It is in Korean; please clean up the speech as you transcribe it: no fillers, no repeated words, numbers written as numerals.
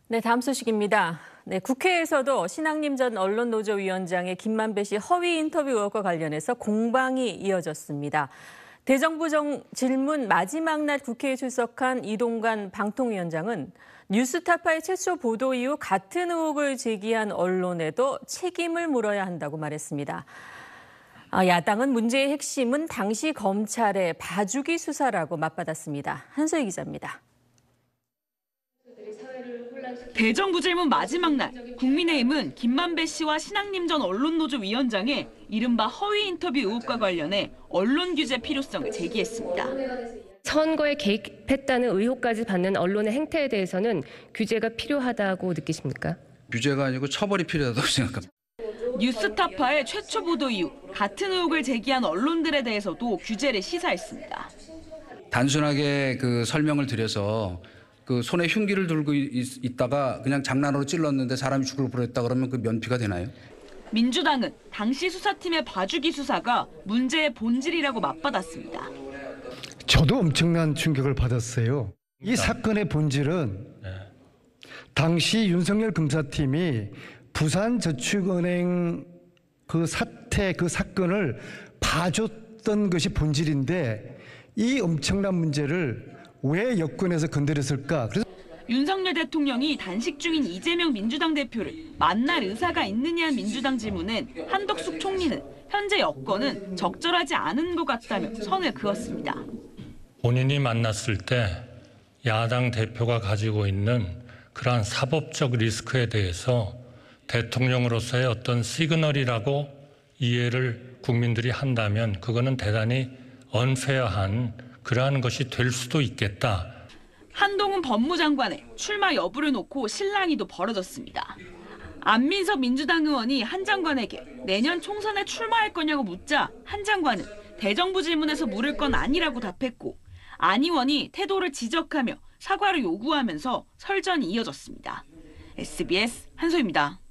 네, 다음 소식입니다. 네, 국회에서도 신앙림 전 언론노조위원장의 김만배 씨 허위 인터뷰 의혹과 관련해서 공방이 이어졌습니다. 대정부 질문 마지막 날 국회에 출석한 이동관 방통위원장은 뉴스타파의 최초 보도 이후 같은 의혹을 제기한 언론에도 책임을 물어야 한다고 말했습니다. 야당은 문제의 핵심은 당시 검찰의 봐주기 수사라고 맞받았습니다. 한소희 기자입니다. 대정부 질문 마지막 날 국민의힘은 김만배 씨와 신앙림 전 언론노조 위원장의 이른바 허위 인터뷰 의혹과 관련해 언론 규제 필요성을 제기했습니다. 선거에 개입했다는 의혹까지 받는 언론의 행태에 대해서는 규제가 필요하다고 느끼십니까? 규제가 아니고 처벌이 필요하다고 생각합니다. 뉴스타파의 최초 보도 이후 같은 의혹을 제기한 언론들에 대해서도 규제를 시사했습니다. 단순하게 설명을 드려서 손에 흉기를 들고 있다가 그냥 장난으로 찔렀는데 사람이 죽을 뻔했다 그러면 면피가 되나요? 민주당은 당시 수사팀의 봐주기 수사가 문제의 본질이라고 맞받았습니다. 저도 엄청난 충격을 받았어요. 이 사건의 본질은 당시 윤석열 검사팀이 부산저축은행 그 사건을 봐줬던 것이 본질인데 이 엄청난 문제를 왜 여권에서 건드렸을까? 윤석열 대통령이 단식 중인 이재명 민주당 대표를 만날 의사가 있느냐는 민주당 질문엔 한덕숙 총리는 현재 여권은 적절하지 않은 것 같다며 선을 그었습니다. 본인이 만났을 때 야당 대표가 가지고 있는 그러한 사법적 리스크에 대해서 대통령으로서의 어떤 시그널이라고 이해를 국민들이 한다면 그거는 대단히 언페어한 그러한 것이 될 수도 있겠다. 한동훈 법무장관의 출마 여부를 놓고 실랑이도 벌어졌습니다. 안민석 민주당 의원이 한 장관에게 내년 총선에 출마할 거냐고 묻자 한 장관은 대정부 질문에서 물을 건 아니라고 답했고 안 의원이 태도를 지적하며 사과를 요구하면서 설전이 이어졌습니다. SBS 한소희입니다.